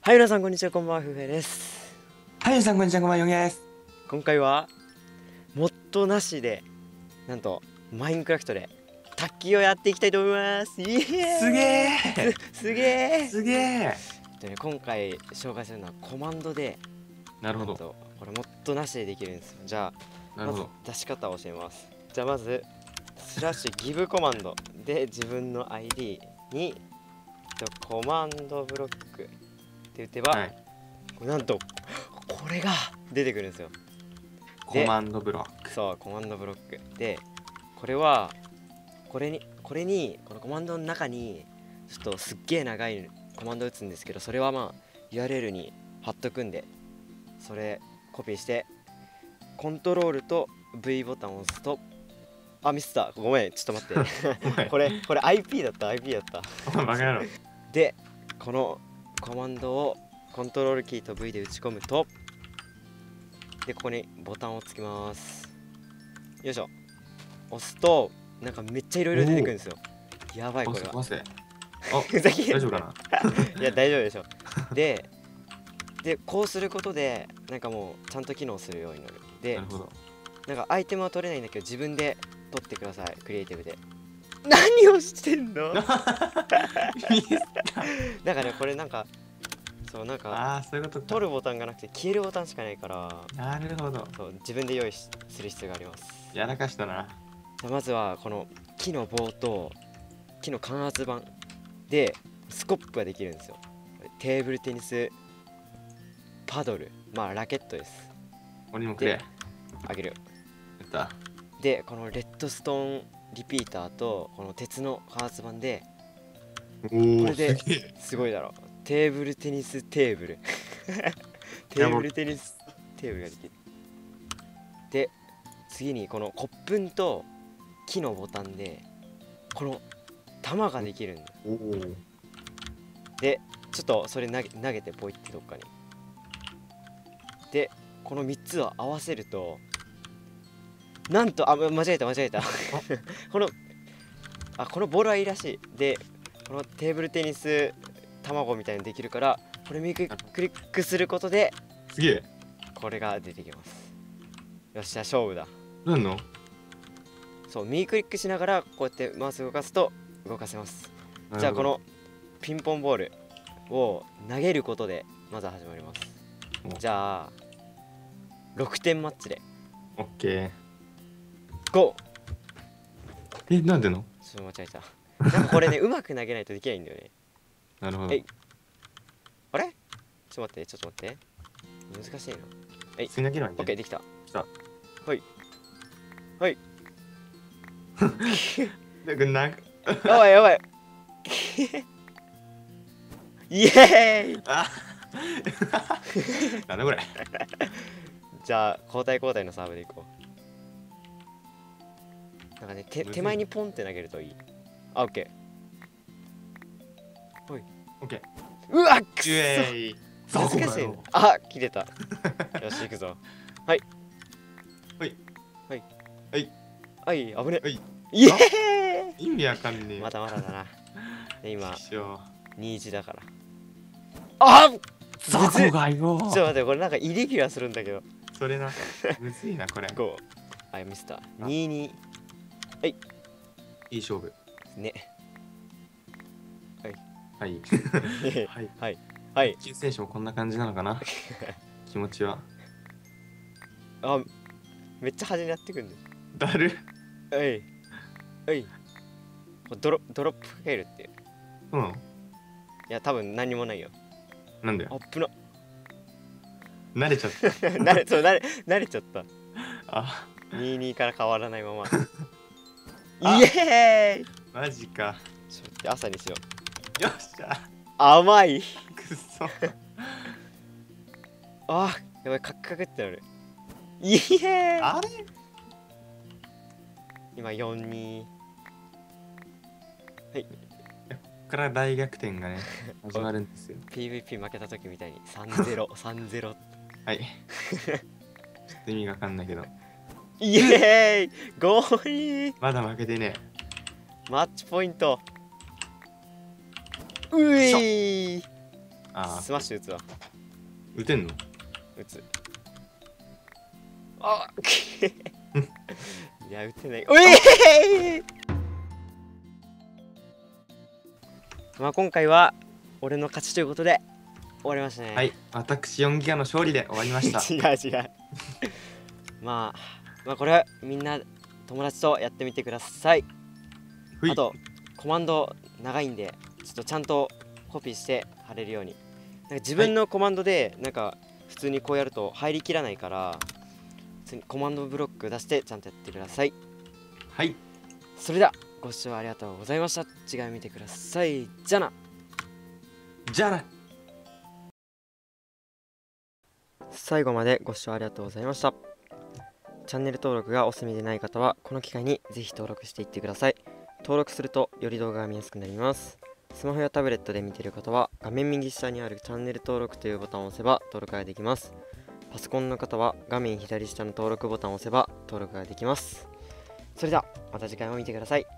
はい、皆さんこんにちは、こんばんは、ふうへいです。 はい、皆さんこんにちは、こんばんは、よぎです。 今回はモッドなしで、なんとマインクラフトで卓球をやっていきたいと思います。イエーイ。 すげえすげえ。 すげえ。 でね、今回紹介するのはコマンドで、 なるほど。 なんとこれモッドなしでできるんですよ。じゃあまずなるほど。 出し方を教えます。じゃあまずスラッシュギブコマンドで自分の ID にコマンドブロックって打てば、 はい。 なんとこれが出てくるんですよ。 コマンドブロック。 そう、コマンドブロックで、これはこれにこのコマンドの中にちょっとすっげえ長いコマンド打つんですけど、それはまあ URL に貼っとくんで、それコピーしてコントロールと V ボタンを押すと、あ、ミスった、ごめん、ちょっと待ってこれ IP だった。 お前バカ野郎。 で、このコマンドをコントロールキーと V で打ち込むと、でここにボタンをつけます。よいしょ。押すとなんかめっちゃいろいろ出てくるんですよ。やばい、これは壊せ。 ふざけ大丈夫かな。 いや大丈夫でしょ。でこうすることでなんかもうちゃんと機能するようになる。でなるほど。 なんかアイテムは取れないんだけど自分で取ってください。クリエイティブで。何をしてんの？なんかね、これなんかそうなんかああ、そういうことか。 取るボタンがなくて消えるボタンしかないから、 なるほど。 そう自分で用意する必要があります。 やらかしたな。 じゃあまずはこの木の棒と木の感圧板でスコップができるんですよ。テーブルテニスパドル、まあラケットです。 俺にもくれ。 あげる。 やった。 でこのレッドストーンリピーターとこの鉄の感圧板で、 おこお、 れですごいだろ。テーブルテニステーブルテーブルテニステーブルができる。で次にこのコップンと木のボタンでこの玉ができるんだ。 おお。 でちょっとそれ投げてポイってどっかに。でこの3つを合わせると、なんと間違えたこのボールはいいらしい。でこのテーブルテニス卵みたいにできるから、これクリックすることですげえ。 これが出てきます。よっしゃ、勝負だ。 なんの？ そう右クリックしながらこうやってマウス動かすと動かせます。じゃあこのピンポンボールを投げることでまず始まります。じゃあ6点マッチでオッケゴー。なんでの？ ちょっと間違えた。なんかこれねうまく投げないとできないんだよね。 なるほど。 あれちょっと待って難しいな。 普通に投げるわけ。 オッケー、できた。 来た。 はいなんかやばいイエーイあなんだこれ。 じゃあ交代のサーブでいこう。なんかね手前にポンって投げるといい。あ、オッケー。 オッケー。 うわっくっそ難難しいな。あ、切れた。よし行くぞ。はい危ね。イエーイ。 意味わかんねえ。 まだだな。今2-1だから。あっ、 雑魚がよ。 ちょっと待って、これなんかイレギュラーするんだけど。 それな、むずいなこれ。 5。あ、ミスった。2-2。はい。 いい勝負。 ね。 はいはい。 野球選手もこんな感じなのかな。気持ちは。 あ、めっちゃ端にやってくんね。 だる。 ドロップかけるっていう。 うん。 いや、多分何もないよ。 なんで？ あっぶな。 慣れちゃった。 慣れちゃった。 あ、 2-2から変わらないまま。イエーイ。 マジか。 ちょっと待って、朝にしよう。 よっしゃ。 甘い。 くそ。 あ、やばい、カクカクってなる。イエーイ。 あれ？ 今4-2。はい。 ここから大逆転がね始まるんですよ。 PVP 負けた時みたいに3-0。 はい。ちょっと意味がわかんないけど。 イエーイ。5-2。 まだ負けてね。 マッチポイント。うえー。 あスマッシュ打つわ。 打てんの？ 打つ。あいや、打てない。おいまあ今回は俺の勝ちということで終わりましたね。 はい、私4ギガの勝利で終わりました違う違うまあこれはみんな友達とやってみてください。 ふい。 あとコマンド長いんでちょっとちゃんとコピーして貼れるように。なんか自分のコマンドでなんか普通にこうやると入りきらないから普通にコマンドブロック出してちゃんとやってください。 はい、 それではご視聴ありがとうございました。次回見てください。じゃあな。 じゃあな。 最後までご視聴ありがとうございました。チャンネル登録がお済みでない方はこの機会にぜひ登録していってください。登録するとより動画が見やすくなります。スマホやタブレットで見ている方は画面右下にあるチャンネル登録というボタンを押せば登録ができます。パソコンの方は画面左下の登録ボタンを押せば登録ができます。それではまた次回も見てください。